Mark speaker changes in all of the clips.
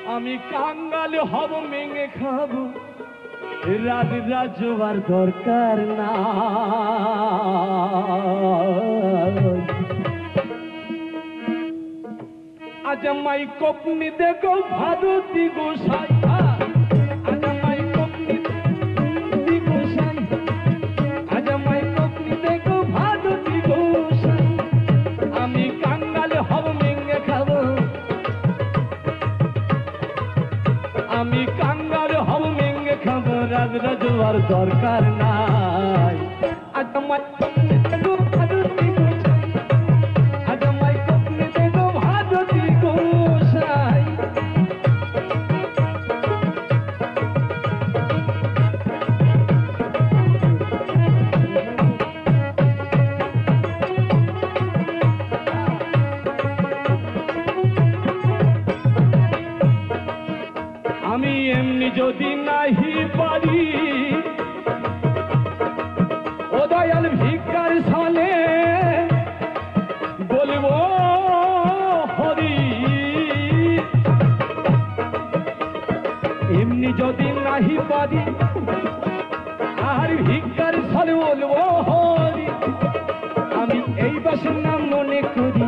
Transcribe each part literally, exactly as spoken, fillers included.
Speaker 1: আমি কাঙ্গাল হব মেঙে খাবো রাজ রাজবার দরকার না আজ আমায় কপনি দেখো ভারতী গোসাই আজ আমায় কপনি গোসাই আজ আমায় কপনি দেখো ভারতী গোসাই আমি কাঙ্গাল হব মেঙে খাবো আমি কাঙ্গাল হব মেঙে খাবো রাজ রাজবার দরকার নাই আজ আমায় কপনি দেখো ভারতী গোসাই আজ আমায় কপনি দেখো ভারতী গোসাই আমি এমনি যদি নাহি পারি ও দয়াল ভিক্ষার সালে বলবো হরি এমনি যদি নাহি পারি আর ভিক্ষার সালে বলবো হরি আমি এই বাসনা মনে করি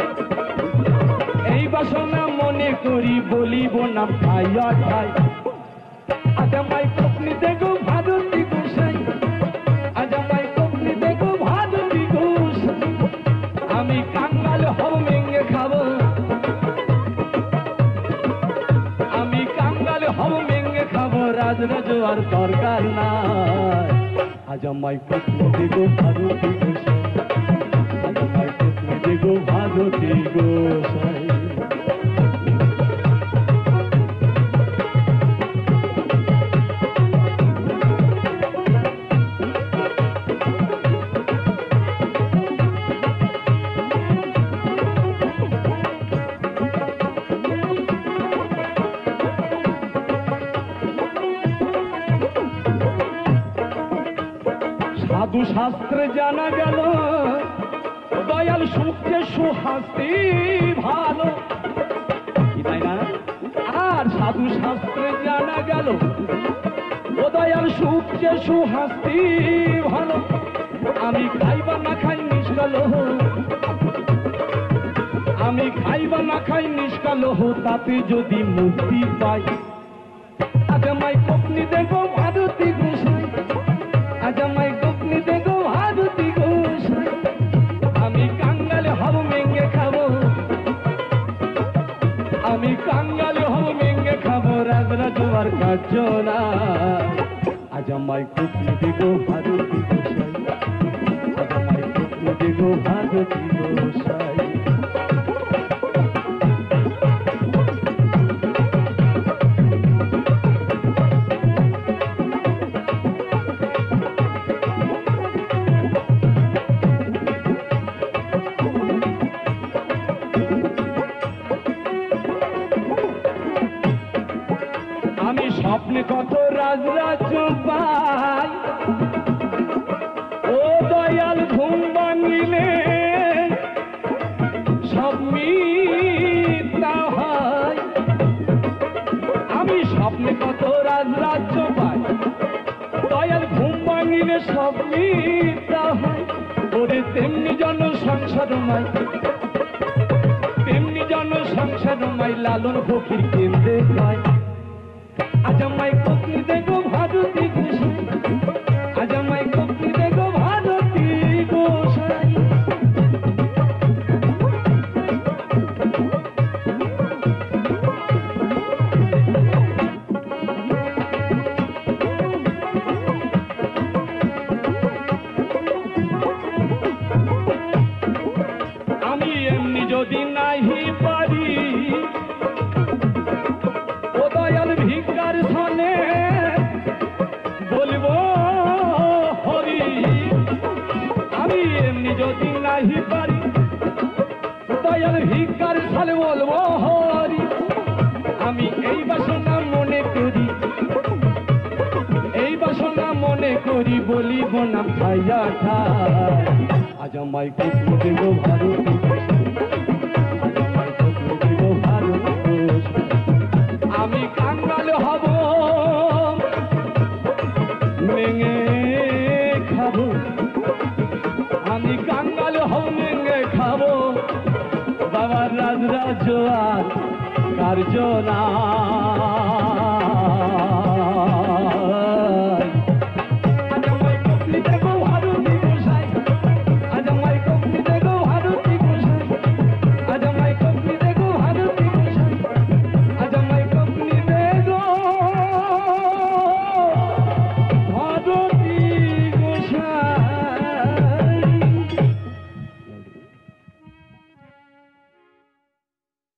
Speaker 1: এই বাসনা মনে করি বলিব না ভাইয়া ভাই আজ আমায় কপনি দেখো ভারতী গোসাই আজ আমায় কপনি দেখো ভারতী গোসাই আমি কাঙ্গাল হব মেঙে খাবো আমি কাঙ্গাল হব মেঙে খাবো রাজ রাজবার দরকার নাই আজ আমায় কপনি দেখো ভারতী গোসাই আজ আমায় কপনি দেখো ভারতী গোসাই সাধু শাস্ত্রে জানা গেল দয়াল সুখে সুহাস্তি ভালো তাই না আর সাধু শাস্ত্রে জানা গেল ও দয়াল সুখে সুহাস্তি ভালো আমি খাইবা না খাই নিষ্কালো আমি খাইবা না খাই নিষ্কালো তাতে যদি মুক্তি পাই আজ আমায় কপনি দেখো ভারতী গোসাই আজ আমায় কপনি দেখো ভারতী গোসাই আমি কাঙ্গাল হব মেঙে খাবো আমি কাঙ্গাল হব মেঙে খাবো রাজ রাজবার কার্য না আজ আমায় কপনি দেখো ভারতী গোসাই আজ আমায় কপনি দেখো ভারতী গোসাই স্বপ্নে কত রাজ রাজ পাই ও দয়াল ঘুম ভাঙিলে সব মিথ্যা হয় আমি স্বপ্নে কত রাজ রাজ্য পাই দয়াল ঘুম ভাঙিলে সব মিথ্যা হয় ওরে তেমনি জন সংসারময় তেমনি জন সংসারময় লালন ফকির কেন্দ্রে পায় আজ আমায় কপনি দেখো ভারতী গোসাই আজ আমায় কপনি দেখো ভারতী গোসাই আমি এমনি যদি নাহি পারি ও দয়াল ভিক্ষার সানে বলবো হরি আমি এমনি যদি নাহি পারি দয়াল ভিক্ষার সালে বলবো হরি আমি এই বাসনা মনে করি এই বাসনা মনে করি বলিব না ভাইয়া ঠাই আজ আমায় কপনি দেখো ভারতী গোসাই আজ আমায় কপনি দেখো ভারতী গোসাই আমি কাঙ্গাল হব মেঙে খাবো আমি কাঙ্গাল হব মেঙে খাবো বাবার রাজ রাজ আর কার্য না